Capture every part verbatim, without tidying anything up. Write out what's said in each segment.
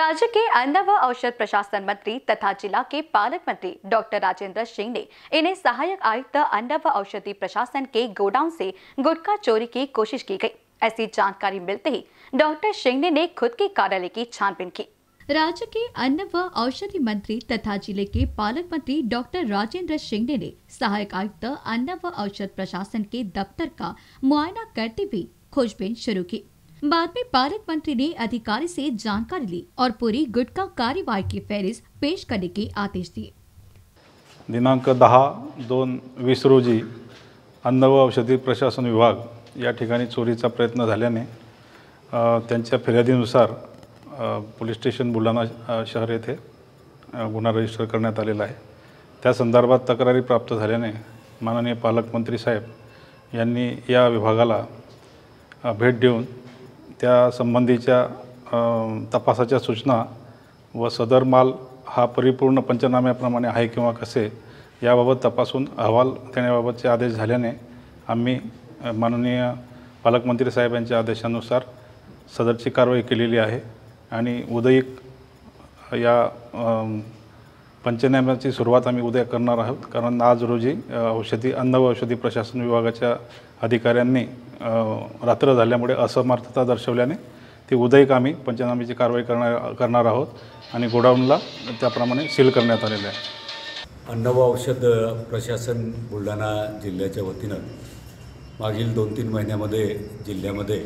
राज्य के अन्न व औषध प्रशासन मंत्री तथा जिला के पालक मंत्री डॉक्टर राजेंद्र सिंह ने इन्हें सहायक आयुक्त अन्न व औषधि प्रशासन के गोडाउन से गुटखा चोरी की कोशिश की गई। ऐसी जानकारी मिलते ही डॉक्टर सिंह ने खुद के कार्यालय की छानबीन की। राज्य के अन्न व औषधि मंत्री तथा जिले के पालक मंत्री डॉक्टर राजेंद्र सिंह ने सहायक आयुक्त अन्न व औषध प्रशासन के दफ्तर का मुआयना करते हुए खोजबीन शुरू की। बाद में पालक मंत्री ने अधिकारी से जानकारी ली और पूरी गुटखा कार्यवाही की फहरिस्त पेश करने के आदेश दिए। दिनांक दहा दोन वीस रोजी अन्न व औषधी प्रशासन विभाग या ठिकाणी चोरीचा प्रयत्न झाल्याने त्यांच्या फिर्यादीनुसार पोलीस स्टेशन बुलढाणा शहर येथे गुन्हा रजिस्टर करण्यात आलेला आहे। त्या संदर्भात तक्रारी प्राप्त झाल्याने माननीय पालकमंत्री साहेब यांनी या विभागाला भेट देऊन त्या संबंधीच्या तपासाच्या सूचना व सदर माल हा परिपूर्ण पंचनाम्याप्रमाणे आहे किंवा कसे याबाबत तपासून अहवाल देण्याबाबतचे आदेश झाल्याने आम्ही माननीय पालकमंत्री साहेब यांच्या आदेशानुसार सदरची कारवाई केलेली आहे आणि उदयिक या पंचनाम्याची सुरुवात आम्ही उद्या करणार आहोत। कारण आज रोजी औषधी अन्न व औषधी प्रशासन विभागाच्या अधिकाऱ्यांनी रात्र झाल्यामुळे असमर्थता दर्शवल्याने ती उदयिक आम्ही पंचनाम्याची कारवाई करणार करणार आहोत आणि गोडाऊनला त्याप्रमाणे सील करण्यात आलेले आहे। अन्न व औषध प्रशासन बुलढाणा जिल्ह्याच्या वतीनं मागील दोन तीन महिन्यामध्ये जिल्ह्यामध्ये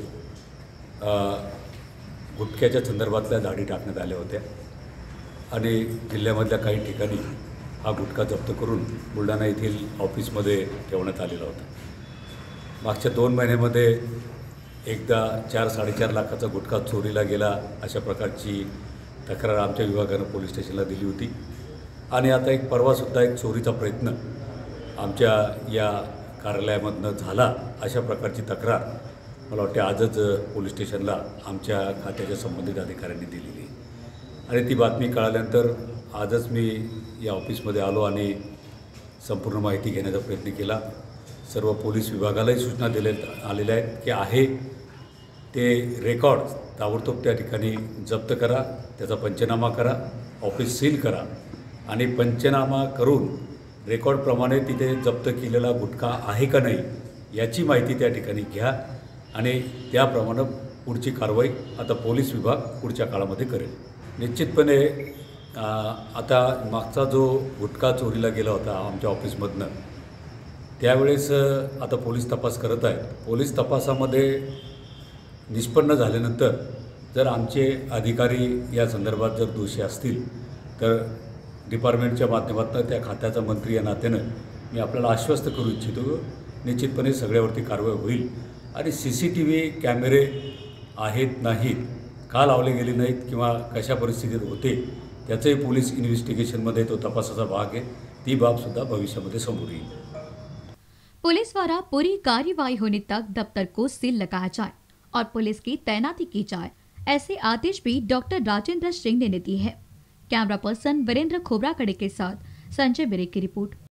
गुटख्याच्या संदर्भातल्या धाडी टाकण्यात आल्या होत्या आणि जिल्ह्यामधल्या काही ठिकाणी हा गुटखा जप्त करून बुलढाणा येथील ऑफिसमध्ये ठेवण्यात आलेला होता। मागच्या दोन महिन्यामध्ये एकदा चार साडेचार लाखाचा गुटखा चोरीला गेला अशा प्रकारची तक्रार आमच्या विभागानं पोलीस स्टेशनला दिली होती आणि आता एक परवासुद्धा एक चोरीचा प्रयत्न आमच्या या कार्यालयामधनं झाला अशा प्रकारची तक्रार मला वाटते आजच पोलीस स्टेशनला आमच्या खात्याच्या संबंधित अधिकाऱ्यांनी दिलेली आहे आणि ती बातमी कळाल्यानंतर आजच मी या ऑफिसमध्ये आलो आणि संपूर्ण माहिती घेण्याचा प्रयत्न केला। सर्व पोलीस विभागालाही सूचना दिल्या आलेल्या आहेत की आहे ते रेकॉर्ड ताबडतोब त्या ठिकाणी जप्त करा, त्याचा पंचनामा करा, ऑफिस सील करा आणि पंचनामा करून रेकॉर्डप्रमाणे तिथे जप्त केलेला गुटखा आहे का नाही याची माहिती त्या ठिकाणी घ्या आणि त्याप्रमाणे पुढची कारवाई आता पोलीस विभाग पुढच्या काळामध्ये करेल। निश्चितपणे आता मागचा जो गुटखा चोरीला गेला होता आमच्या ऑफिसमधनं त्यावेळेस आता पोलीस तपास करत आहेत। पोलीस तपासामध्ये निष्पन्न झाल्यानंतर जर आमचे अधिकारी या संदर्भात जर दोषी असतील तर डिपार्टमेंटच्या माध्यमातून त्या खात्याचा मंत्री या नात्यानं मी आपल्याला आश्वस्त करू इच्छितो निश्चितपणे सगळ्यावरती कारवाई होईल आणि सी सी टी व्ही कॅमेरे आहेत नाहीत का लावले गेले नाहीत किंवा कशा परिस्थितीत होते त्याचंही पोलीस इन्व्हेस्टिगेशनमध्ये तो तपासाचा भाग आहे। ती बाबसुद्धा भविष्यामध्ये समोर येईल। पुलिस द्वारा पूरी कार्यवाही होने तक दफ्तर को सील लगाया जाए और पुलिस की तैनाती की जाए, ऐसे आदेश भी डॉक्टर राजेंद्र सिंह ने दिए हैं। कैमरा पर्सन वीरेंद्र खोबरागड़े के साथ संजय बिरे की रिपोर्ट।